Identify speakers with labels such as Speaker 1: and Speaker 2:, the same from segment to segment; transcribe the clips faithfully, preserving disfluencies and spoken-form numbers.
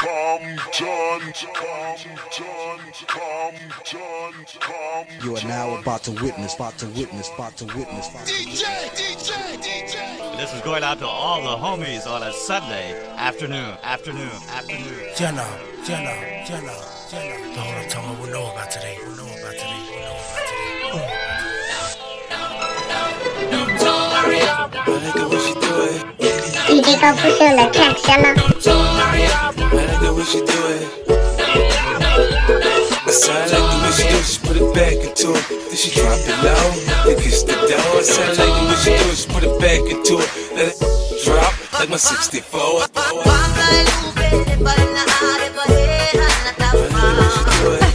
Speaker 1: You are now about to witness, about to witness, about to witness.
Speaker 2: D J, D J, D J.
Speaker 3: This is going out to all the homies on a Sunday afternoon, afternoon, afternoon.
Speaker 4: Jenna, Jenna, Jenna, Jenna. The whole time we know about today, we know about today, we know about today.
Speaker 5: I like the way she do it.
Speaker 6: D J go push on the track, Jenna.
Speaker 5: I like the way she do it. I said I like the way she do it. She put it back into it. Then she drop it low. Then kiss the dough. I said I like the way she do it. She put it back into it. Let it drop like my sixty-four. I like the way she do it.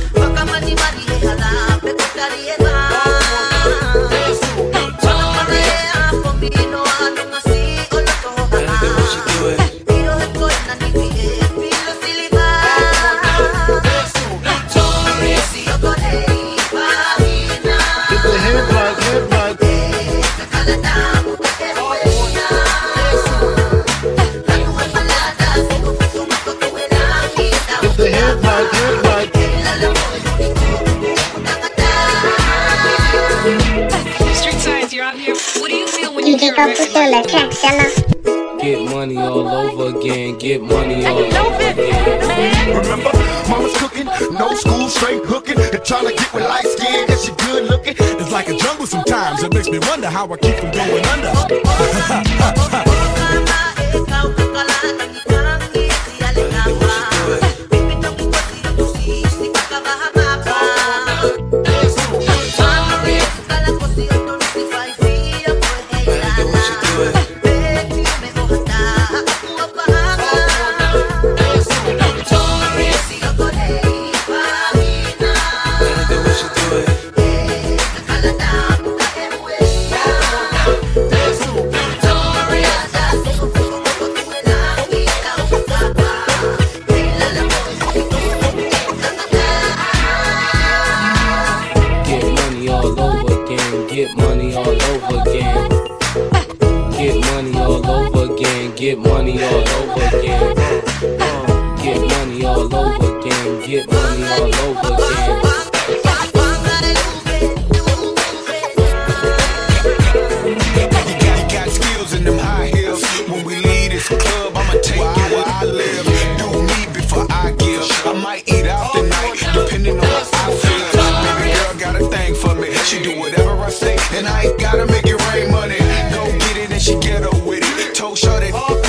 Speaker 7: Street Science, you're out here. What do you feel when
Speaker 6: D
Speaker 7: you
Speaker 6: J
Speaker 7: hear
Speaker 6: go
Speaker 7: a
Speaker 6: push
Speaker 7: record?
Speaker 6: on the track, Jenna.
Speaker 5: Get money all over again. Get money all over again.
Speaker 2: Remember, mama's cooking, no school, straight hooking, and trying to get with light skin, and she good looking. It's like a jungle sometimes. It makes me wonder how I keep from going under.
Speaker 5: Get money all over again. Get money all over again. Get money all over again. Get money all over again. Get money all over again.
Speaker 2: You got skills in them high heels. When we leave this club, I'ma take you where I live. Do me before I give. I might eat out tonight, depending on how I feel. Baby girl got a thing for me. She do whatever I say, and I ain't gotta make it rain money. Go get it and she get up with it. Told Shorty,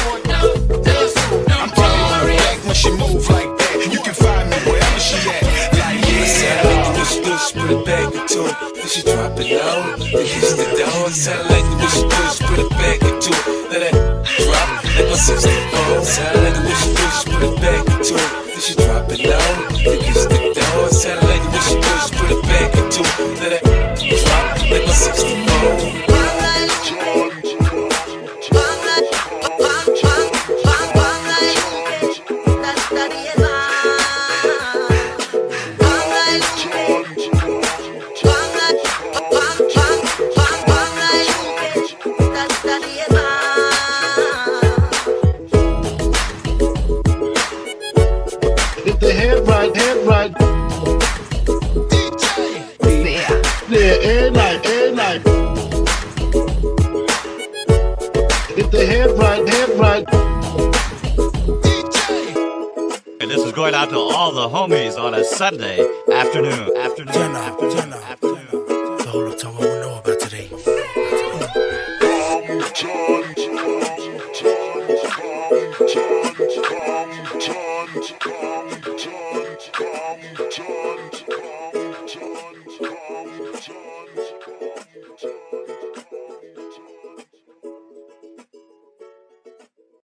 Speaker 2: I'm probably on her back when she move like that. You can find me wherever she at. Like
Speaker 5: I said I
Speaker 2: yeah.
Speaker 5: like the way she do it. She put it back into it. Then she drop it low. Then kiss the dough. I said I like the way she do it. She put it back into it. Let it drop like my sixty-four. I said I like the way she do it. She put it back into it. Then she drop it low. Then kiss the dough. I said I like the way she do it. She put it back into it. Let it drop like my sixty-four.
Speaker 8: If the head right, head right.
Speaker 2: D J.
Speaker 8: Yeah, yeah, every night, every night. If the head right, head right.
Speaker 2: D J.
Speaker 3: And this is going out to all the homies on a Sunday afternoon, afternoon,
Speaker 4: Jenna,
Speaker 3: afternoon,
Speaker 4: Jenna,
Speaker 3: afternoon.
Speaker 4: The whole time we know about today.
Speaker 2: Come, come, come, come, come, come.